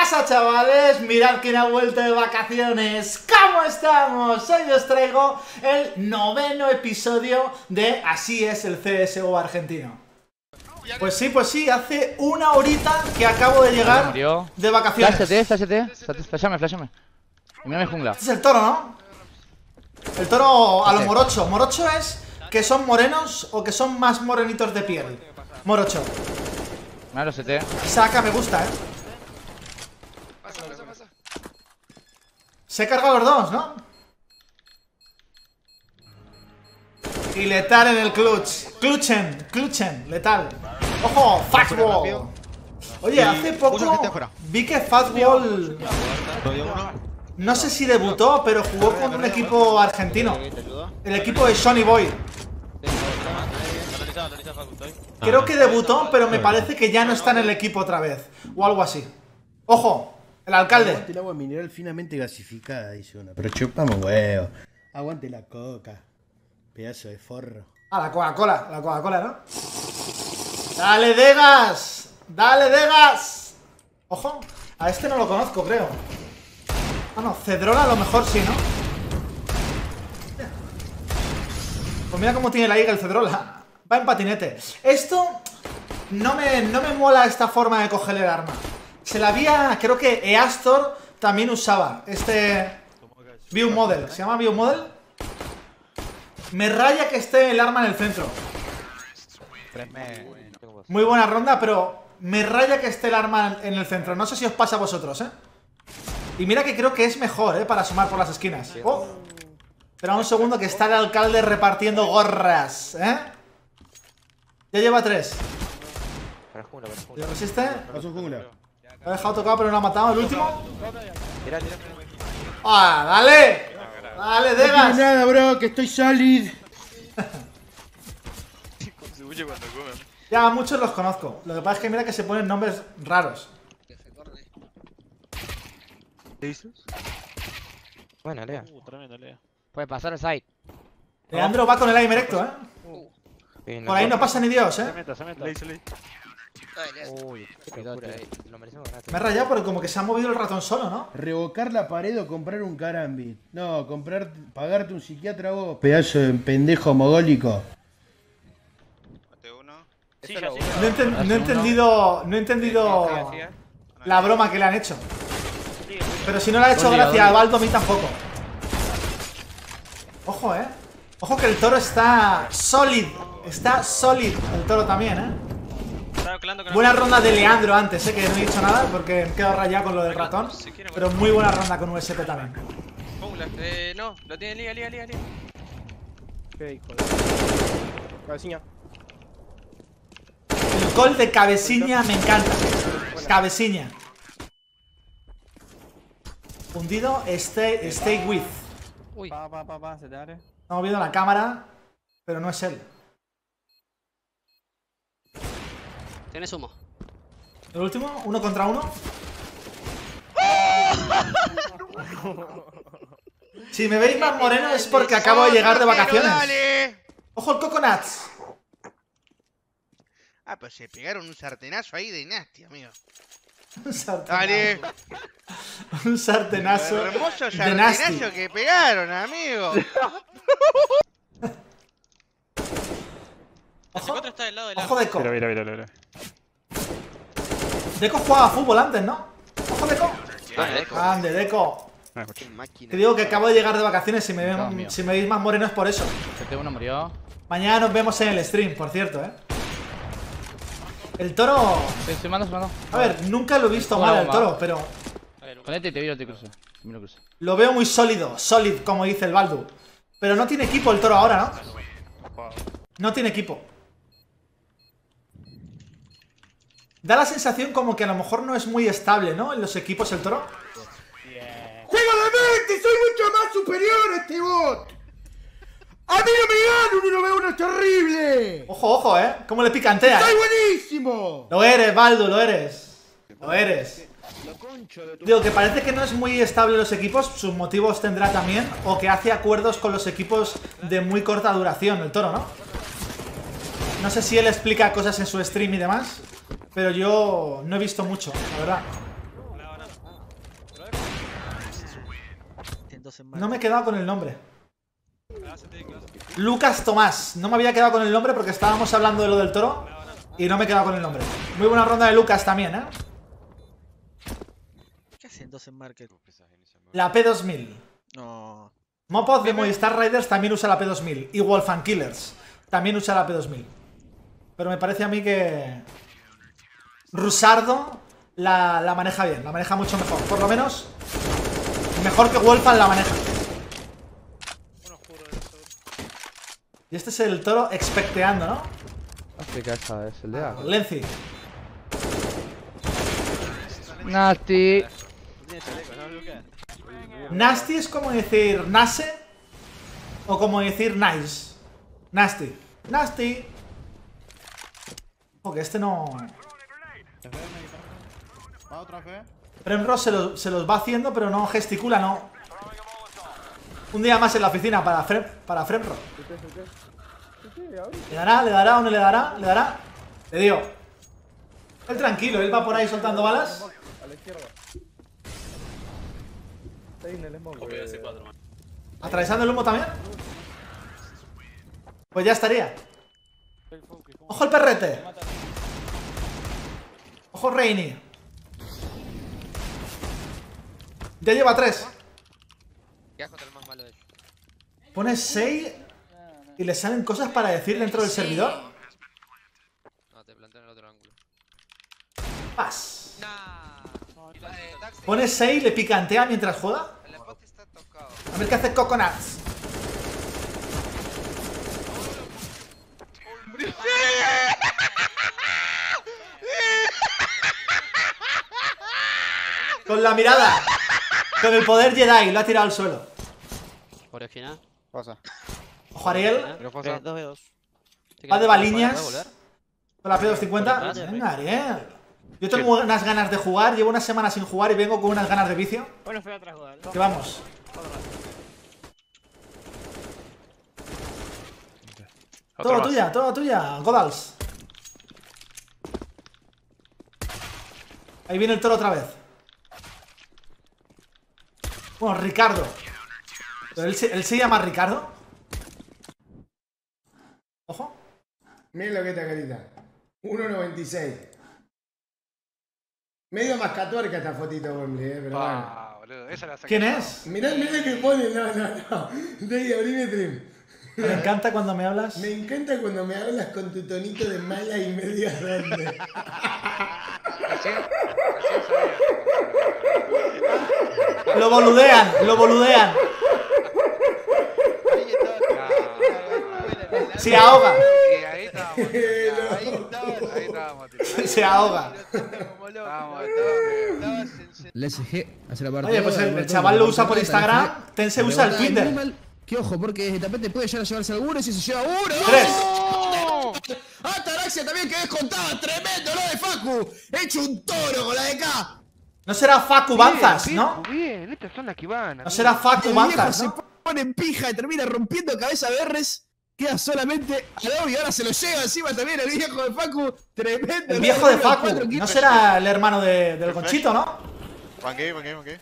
pasa, chavales? Mirad quién ha vuelto de vacaciones. ¿Cómo estamos? Hoy os traigo el 9º episodio de Así es el CSGO argentino. Pues sí, hace una horita que acabo de llegar de vacaciones. Flashame. Y mira mi jungla. Este es el toro, ¿no? El toro a lo morocho. Morocho es que son morenos o que son más morenitos de piel. Morocho. Mira los CT. Saca, me gusta, Pasa. Se carga los dos, ¿no? Y letal en el clutch. Clutchen, letal. ¡Ojo! Fastball. Oye, hace poco vi que Fastball, no sé si debutó, pero jugó con un equipo argentino. El equipo de Sonny Boy. Creo que debutó, pero me parece que ya no está en el equipo otra vez. O algo así. ¡Ojo! El alcalde. Aguante el agua mineral finamente gasificada, dice uno. Pero chupamos huevo. Aguante la coca. Pedazo de forro. Ah, la Coca-Cola, ¿no? ¡Dale, Degas! ¡Dale, Degas! Ojo, a este no lo conozco, creo. Ah, no, Cedrola a lo mejor sí, ¿no? Pues mira cómo tiene la higa el Cedrola. Va en patinete. Esto no me mola, esta forma de coger el arma. Se la había, creo que Eastor también usaba este View Model. ¿Se llama View Model? Me raya que esté el arma en el centro. Muy buena ronda, pero me raya que esté el arma en el centro. No sé si os pasa a vosotros, ¿eh? Y mira que creo que es mejor, para asomar por las esquinas. Oh. Espera un segundo que está el alcalde repartiendo gorras, ¿eh? Ya lleva 3. ¿Le resiste? Lo ha dejado tocado pero no ha matado. ¿El último? ¡Ah, dale! ¡Dale, Degas! No tiene nada, bro, que estoy solid. Ya, muchos los conozco. Lo que pasa es que mira que se ponen nombres raros. Bueno, Lea. Tremendo, Lea. Puede pasar el site. Leandro va con el aim recto, ¿eh? Por ahí no pasa ni Dios, ¿eh? Se meta. Uy, qué locura, lo merecemos ganar. Me he rayado porque como que se ha movido el ratón solo, ¿no? Revocar la pared o comprar un carambit. No, pagarte un psiquiatra vos. Pedazo de pendejo mogólico. Sí, No he entendido la broma que le han hecho. Pero si no le ha hecho gracia a Baldo, a mí tampoco. Ojo, ojo que el toro está solid. Está solid el toro también, Buena ronda de Leandro antes, que no he dicho nada porque me he quedado rayado con lo del ratón. Pero muy buena ronda con USP también. No, lo tiene Lía. Qué hijo de... Cabeciña. El gol de Cabeciña me encanta. Cabeciña. Hundido, stay with. Uy. Se te abre. Estamos viendo la cámara, pero no es él. Tienes humo. El último, 1 contra 1. Si me veis más moreno es porque acabo de llegar de vacaciones. Ojo el Coconuts. Ah, pues se pegaron un sartenazo ahí de nasty, amigo. Un sartenazo. Dale. Un sartenazo. Hermoso de sartenazo nasty. que pegaron, amigo. Ojo, Está del lado del ojo Deco. Mira. Deco jugaba a fútbol antes, ¿no? Ojo Deco. Grande, Deco. Te digo que acabo de llegar de vacaciones. Si me veis más moreno es por eso. CT1 murió. Mañana nos vemos en el stream, por cierto, El toro... Estoy mando. A ver, nunca lo he visto mal el toro, pero... Conecte y te viro, te cruzo. Me lo cruzo. Lo veo muy sólido, como dice el Baldu. Pero no tiene equipo el toro ahora, ¿no? No tiene equipo. Da la sensación como que a lo mejor no es muy estable, ¿no? En los equipos el toro. ¡Juego de mente! ¡Soy mucho más superior a este bot! ¡A mí no me gana un 1v1 terrible! Ojo, cómo le picantea, ¡Soy buenísimo! Lo eres, Baldu, lo eres. Lo eres. Digo que parece que no es muy estable los equipos. Sus motivos tendrá también. O que hace acuerdos con los equipos de muy corta duración, el toro, ¿no? No sé si él explica cosas en su stream y demás, pero yo no he visto mucho, la verdad. haciendo en No me he quedado con el nombre. Lucas Tomás. No me había quedado con el nombre porque estábamos hablando de lo del toro y no me he quedado con el nombre. Muy buena ronda de Lucas también, ¿eh? ¿Qué haciendo en market? La P2000. No. Mopoz de Movistar Riders también usa la P2000. Y Wolf and Killers también usa la P2000. Pero me parece a mí que Rusardo la maneja bien. La maneja mucho mejor. Por lo menos mejor que Wolfan la maneja. Y este es el toro expecteando, ¿no? África esa es el de A. Lenzi. Nasty. Nasty es como decir Nase o como decir nice. Nasty. Nasty. Porque este no... Va otra vez. Fremro se los va haciendo, pero no gesticula, no. Un día más en la oficina para Fremro. ¿Le dará o no le dará? ¿Le dará? Le dio. Él tranquilo, él va por ahí soltando balas. A la izquierda. Está ahí en el smoke. ¿Atravesando el humo también? Pues ya estaría. ¡Ojo el perrete! ¡Ojo Reini! Ya lleva 3. ¿Qué contra el más malo de ellos? Pone 6 y le salen cosas para decir dentro del servidor. No, te planteo en el otro ángulo. Paz. Nah. Pone 6 y le picantea mientras juega. El spot está tocado. A ver qué hace Coconuts. Con la mirada. Con el poder Jedi. Lo ha tirado al suelo. Original. Pasa. Ojo Ariel. 2v2. Va de baliñas. Con la P250. Venga, Ariel. Yo tengo unas ganas de jugar. Llevo una semana sin jugar y vengo con unas ganas de vicio. Bueno, fui atrás jugar. Que vamos. Todo tuya, Godals. Ahí viene el toro otra vez. Bueno, Ricardo. ¿Pero él se llama Ricardo? Ojo. Miren lo que está carita. 1.96. Medio más catuerca esta fotito, Wembley, pero bueno. Boludo, esa la saqué ¿Quién yo. es? Mirá que pone, no. Dey, abrime stream. Me encanta cuando me hablas. Me encanta cuando me hablas con tu tonito de mala y media grande. Recién sabía. Lo boludean, lo boludean. Se ahoga. Y ahí estábamos. Ahí estábamos. Se ahoga. LSG hace la partida. Oye, pues el chaval lo usa por Instagram. Tense usa el Twitter. Que ojo, porque desde tapete puede llegar a llevarse alguno y si se lleva uno. 3. Ataraxia también que descontaba. Tremendo, ¿no? De Facu. Hecho un toro con la de K. No será Facu Banzas, ¿no? Bien, estas son las que van. No será Facu El viejo Banzas, se ¿no? pone en pija y termina rompiendo cabeza de R's. Queda solamente a y ahora se lo lleva encima también el viejo de Facu. Tremendo. El viejo de Facu. No será el hermano del Conchito, ¿no? Banqué.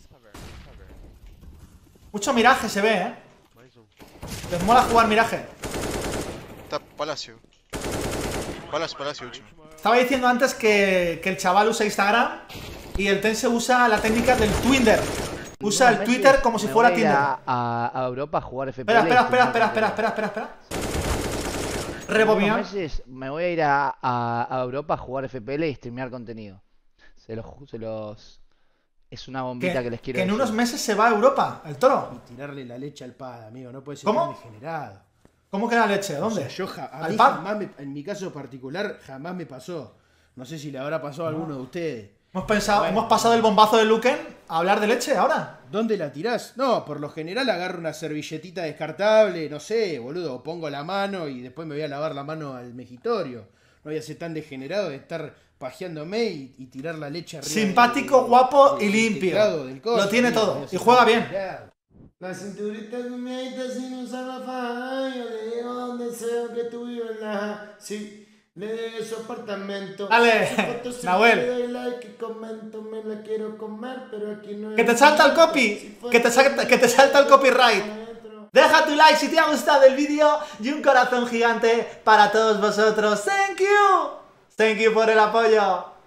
Mucho miraje se ve, ¿eh? Les mola jugar miraje. Está Palacio. Palacio, último. Estaba diciendo antes que el chaval usa Instagram y el Tense usa la técnica del Twitter. Usa el Twitter como si fuera Tinder. A Europa a jugar FPL. Espera. Rebobión. Meses me voy a ir a Europa a jugar FPL y streamear contenido. Es una bombita que les quiero Que en decir. unos meses se va a Europa, el toro. Y tirarle la leche al pad, amigo. No puede ser ¿Cómo? tan degenerado. ¿Cómo queda la leche? O ¿Dónde? sea, yo a ¿Al mí pad? jamás en mi caso particular, jamás me pasó. No sé si le habrá pasado a alguno de ustedes. Hemos pasado el bombazo de Luken a hablar de leche ahora. ¿Dónde la tirás? No, por lo general agarro una servilletita descartable, no sé, boludo, o pongo la mano y después me voy a lavar la mano al mejitorio. No voy a ser tan degenerado de estar pajeándome y tirar la leche arriba. Simpático, guapo y limpio. teclado del coso. Lo tiene Mira, todo. voy a Y ser juega bien. ya. La cinturita comiadita sin usar la faja. Yo le digo donde sea que tú vives. Sí, De su apartamento. Dale, Su foto siempre Nahuel. le doy like y comento, me la quiero comer, pero aquí no hay Que te salta el copy. Que te salta el copyright. Deja tu like si te ha gustado el vídeo y un corazón gigante para todos vosotros. Thank you. Thank you por el apoyo.